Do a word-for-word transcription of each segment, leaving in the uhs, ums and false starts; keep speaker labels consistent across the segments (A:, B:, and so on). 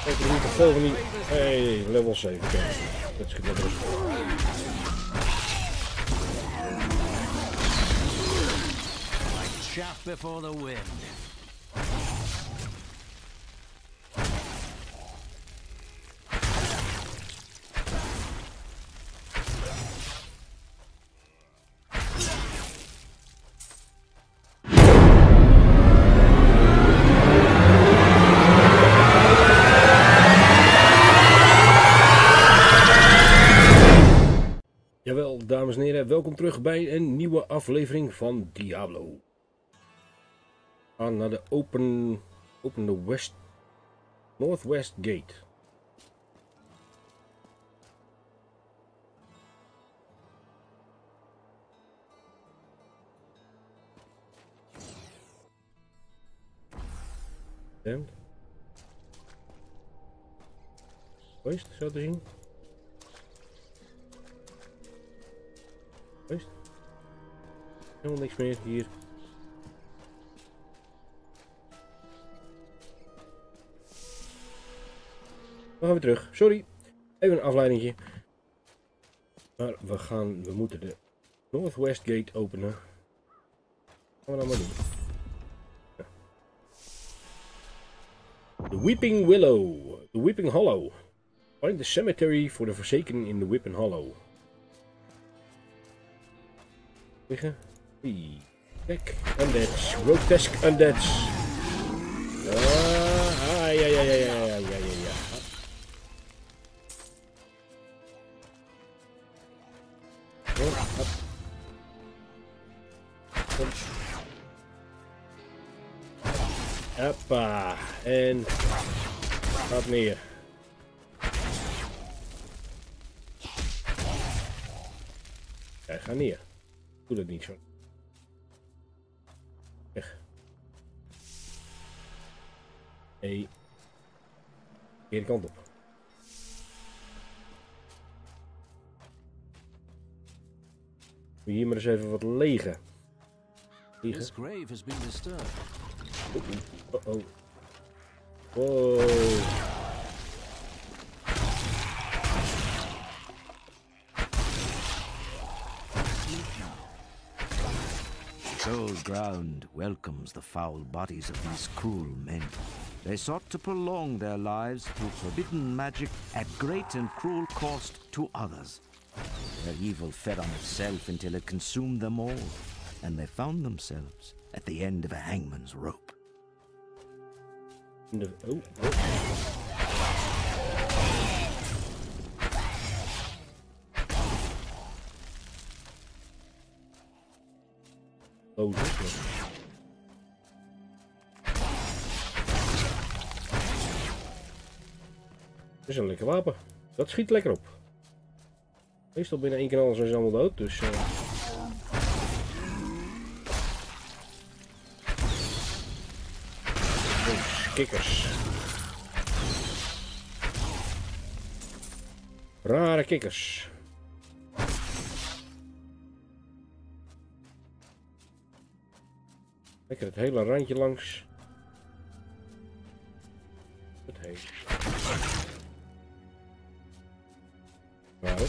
A: Kijk, er niet te veel van die... Hey, level zeven. Dat is lekker.
B: Like chaff before the wind.
A: Jawel, dames en heren, welkom terug bij een nieuwe aflevering van Diablo. We gaan naar de Open, open the West, Northwest Gate. Damn. Geweest, zo te zien. Geweest. Helemaal niks meer hier. We gaan weer terug. Sorry. Even een afleidingje. Maar we gaan, we moeten de Northwest Gate openen. Gaan we dan maar doen. Ja. The Weeping Willow. The Weeping Hollow. Find the cemetery for the Forsaken in the Weeping Hollow. Liggen. Kijk, undeads. Grotesque undeads. Ah, ah, ja, ja, ja, ja, ja, ja, ja, ja. Oh, hop. Kom. Hoppa. En gaat neer. Kijk, ga neer. Doe dat niet zo. Weg. Hey. Hier de kant op. Hier maar eens even wat legen. Legen.
B: This grave has been disturbed.
A: Oh, oh. Wow.
C: Cold ground welcomes the foul bodies of these cruel men. They sought to prolong their lives through forbidden magic at great and cruel cost to others. Their evil fed on itself until it consumed them all, and they found themselves at the end of a hangman's rope.
A: No, oh, oh. Oh, dit is een lekker wapen. Dat schiet lekker op. Meestal binnen één knal zijn ze allemaal dood, dus... Uh... Oh, kikkers. Rare kikkers. Lekker het hele randje langs. Het heet. Nou.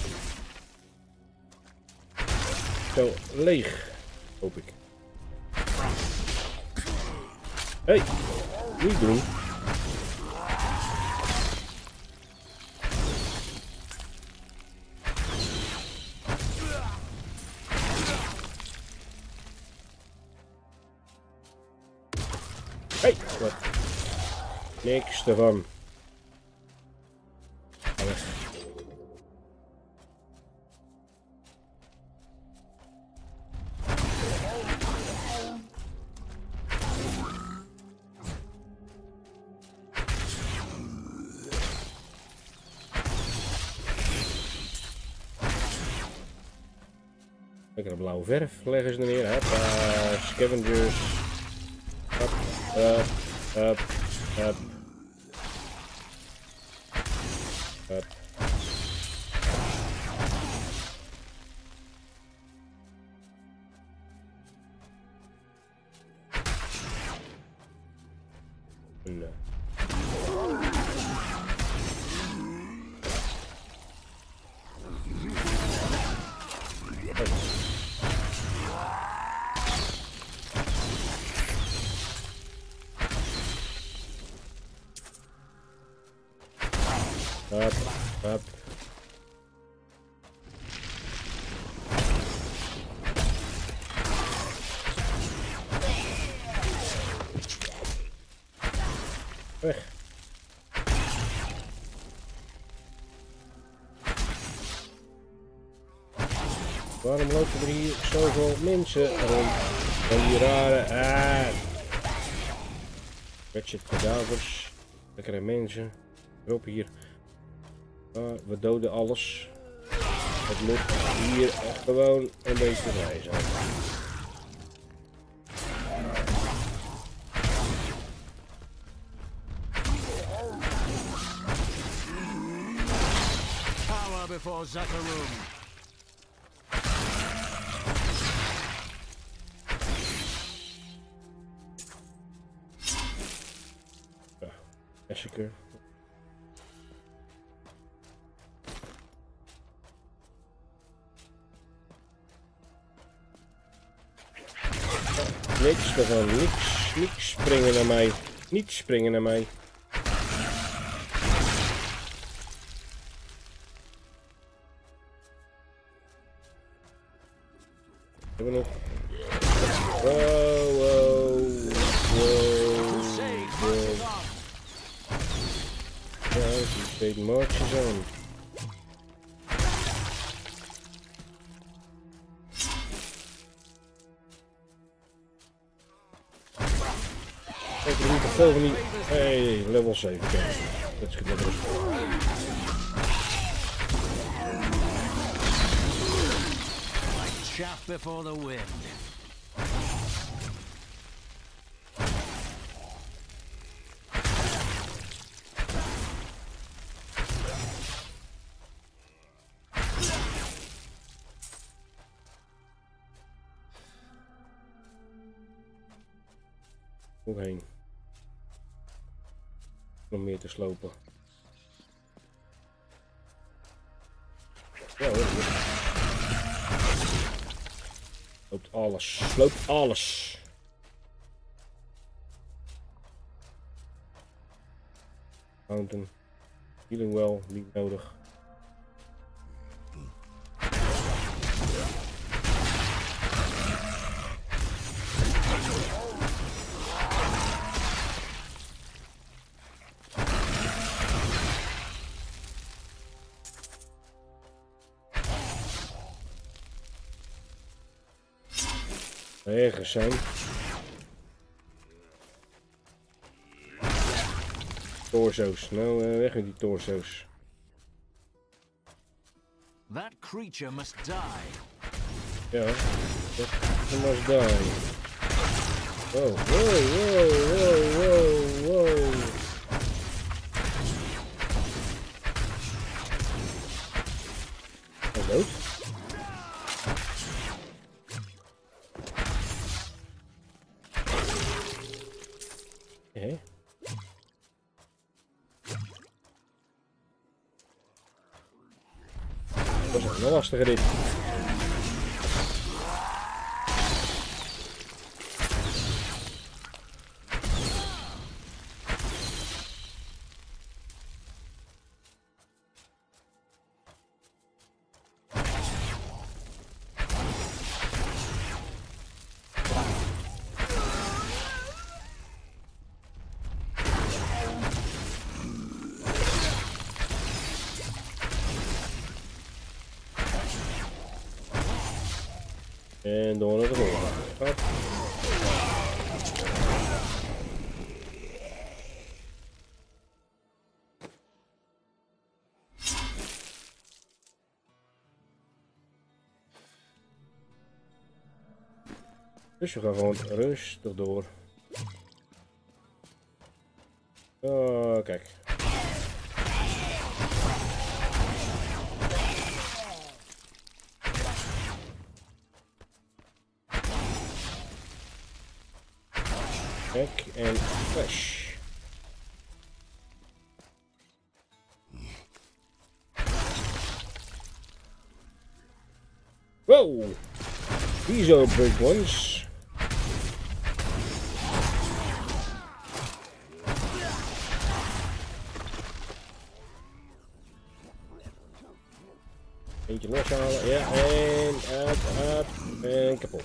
A: Zo, leeg. Hoop ik. Hé, hey, niet doen. Hé, hey, wat? Niks ervan. Ga weg. Lekker blauwe verf leggen ze er neer. Hoppa, scavengers. Hop, hop, hop, hop. Hop. En, uh. Hup, hup. Weg. Waarom lopen er hier zoveel mensen rond? Van die rare... Ah. Wretched cadavers. Lekkere mensen. Erop hier. Ah, we doden alles. Het moet hier gewoon een beetje vrij zijn.
B: Power before Zakarum.
A: Massacre. Niks ervan, niks, niks springen naar mij, niet springen naar mij. Hebben we nog? Wow, wow, wow, wow. Ja, die twee marches aan. Kijk, we moeten veel van die... Hey, level zeven. Dat is goed, dat is goed.
B: Chaff before the wind.
A: Heen. Nog meer te slopen. Ja hoor. Loopt alles. Loopt alles. Fountain. Healing well. Niet nodig. Ergens zijn. Torso's. Nou, uh, weg met die torso's.
B: That creature must die.
A: Ja, dat must die. Wow, wow, wow, wow, wow, wow. Hij is dood. Hé? Dat is een lastige dit. En door naar de volgende. Dus we gaan gewoon rustig door. Oh, kijk. Kijk en flash. Wow! These are big ones. Eentje loshalen. Ja, en uit, uit. En kapot.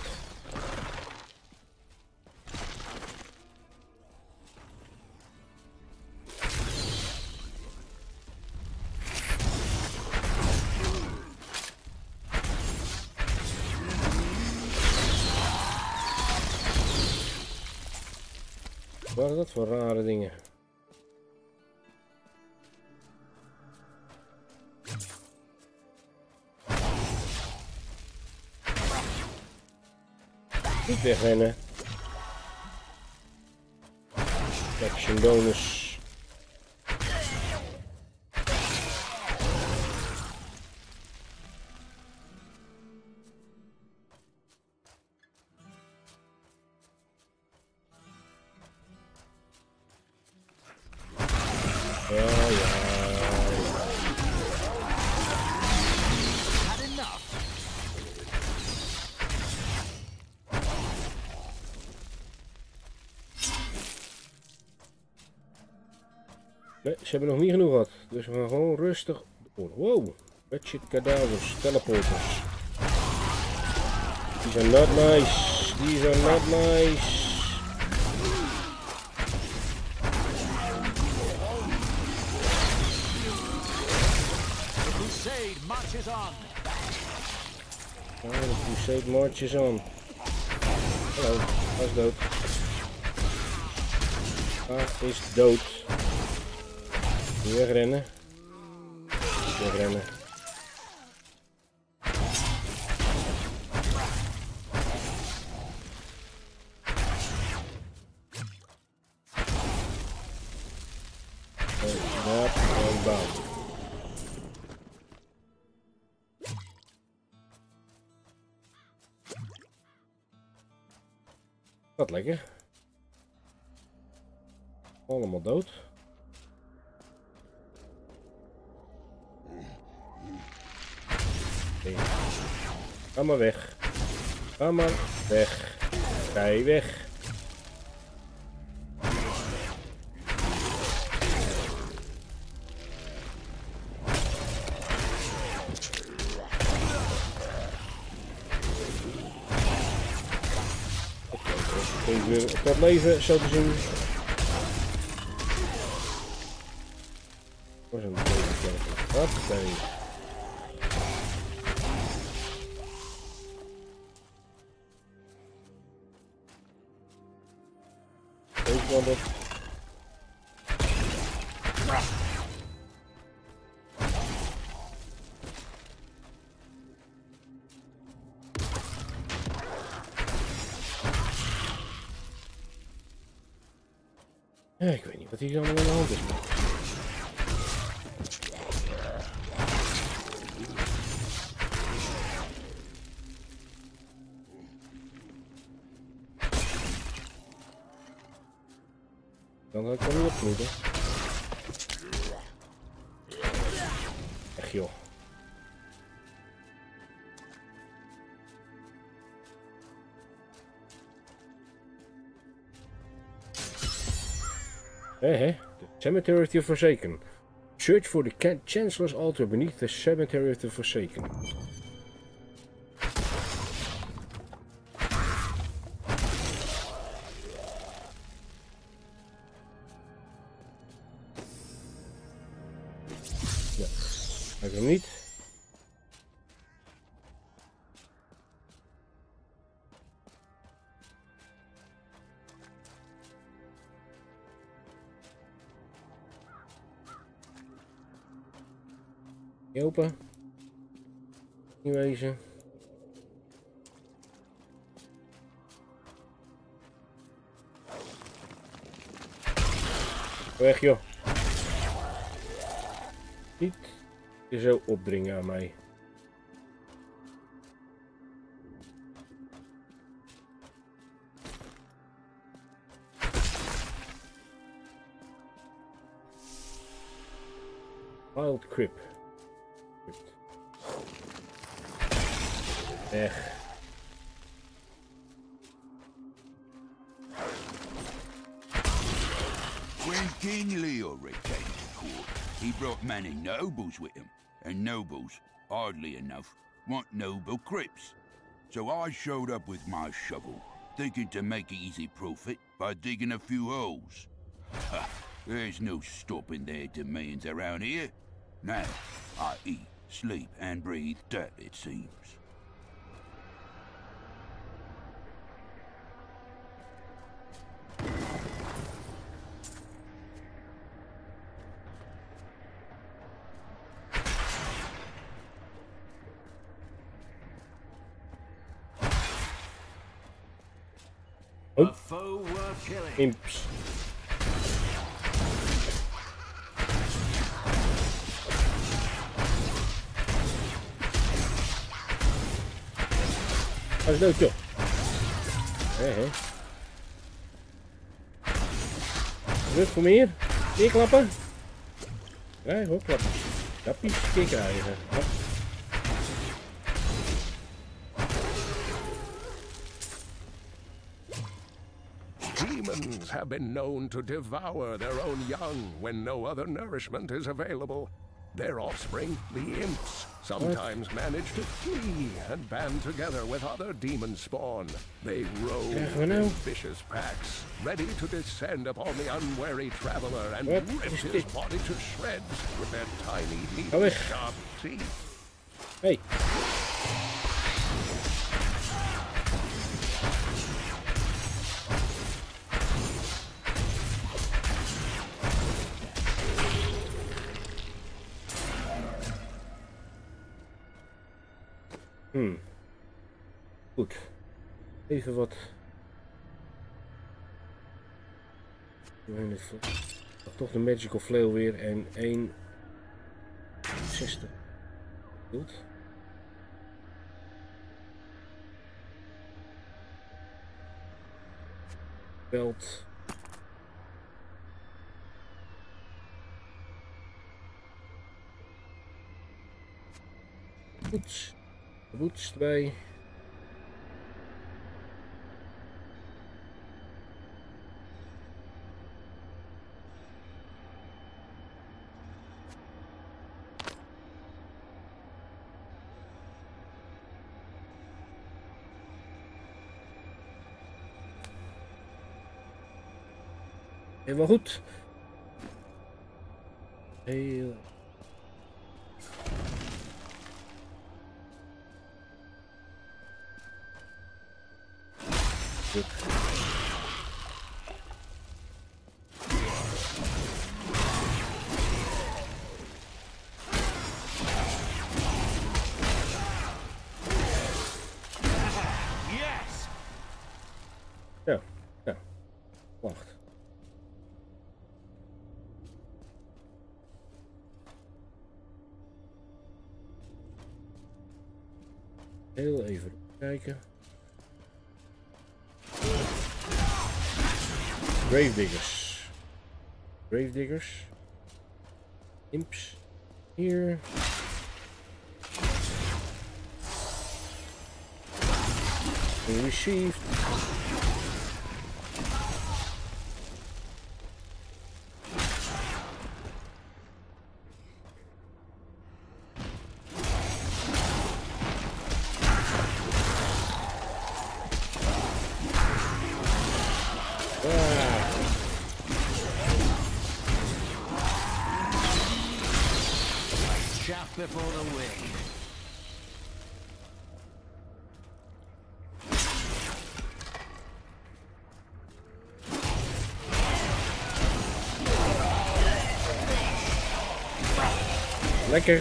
A: Wat is dat voor rare dingen? Niet wegrennen. Action bonus. Ja, ja.
B: Had enough.
A: Nee, ze hebben nog niet genoeg gehad. Dus we gaan gewoon rustig door. Wow. Wretched cadavers. Teleporters. These are not nice. These are not nice.
B: Crusade marches on.
A: Oh, de crusade marches on. Hallo, hij is dood. Hij is dood. Niet wegrennen. Niet wegrennen. En dat en bam. Wat lekker. Allemaal dood. Nee. Ga maar weg. Ga maar weg. Ga je weg. Ik weer tot leven, zo te zien. Waar zijn de wat? Nee. Ook wel dat. Ja, ik weet niet wat hier allemaal aan de hand is. Dan had ik wel niet op moeten. Echt joh. Hé hé, the Cemetery of the Forsaken. Search for the Chancellor's altar beneath the Cemetery of the Forsaken. Ja, heb ik hem niet. Niet open. Niet wezen. Weg joh. Niet je zo opdringen aan mij. Wild Crip. Weg.
D: When King Leo returned to court, he brought many nobles with him, and nobles oddly enough, want noble crypts. So I showed up with my shovel, thinking to make easy profit by digging a few holes. Ha! There's no stopping their demands around here. Now, I eat, sleep, and breathe dirt, it seems.
B: A foe worth killing.
A: Imps. Dat is leuk, joh. Hé, hé. Rust voor meer. Keer klappen. Ja, hoor, klappen. Kappies, keer krijgen. Ja.
E: Demons have been known to devour their own young when no other nourishment is available. Their offspring, the imps, sometimes manage to flee and band together with other demon spawn. They roam in vicious packs, ready to descend upon the unwary traveler and
A: What
E: rip
A: is
E: his
A: this?
E: body to shreds with their tiny,
A: Ga weg.
E: needle-sharp teeth.
A: Hey. Hmm. Goed. Even wat. Toch de Magical Flail weer en één zestig. Goed. Belt. Boots. Boots erbij. Helemaal goed. Heel. Goed.
B: Yes!
A: Ja, ja. Wacht. Heel even kijken. Gravediggers. Gravediggers. Imps. Hier. Received.
B: Chaff before the wind.
A: Lekker.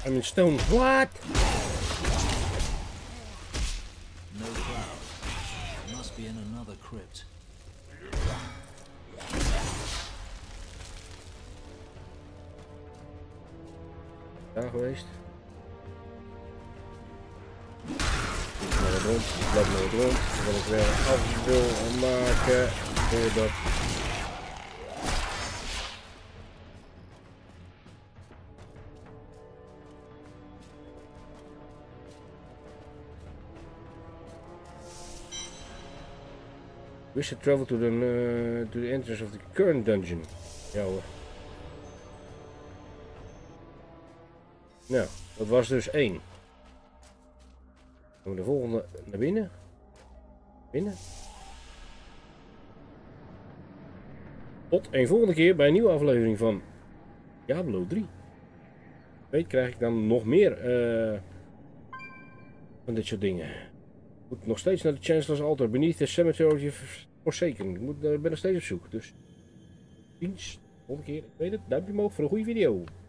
A: I'm in stone. What?
B: No cloud. Must be in another crypt.
A: Daar geweest. Ik ga het rond. Ik loop nog het rond. Dan wil ik weer een afdruk maken. Voordat... We should travel to the, uh, to the entrance of the current dungeon. Ja hoor. Nou, dat was dus één. Dan gaan we de volgende naar binnen. Binnen. Tot een volgende keer bij een nieuwe aflevering van Diablo drie. Weet, krijg ik dan nog meer uh, van dit soort dingen. Ik moet nog steeds naar de Chancellor's Altar. Beneath the Cemetery Forsaken. Ik moet, uh, ben nog steeds op zoek. Dus, ziens. Volgende keer. Ik weet het. Duimpje omhoog voor een goede video.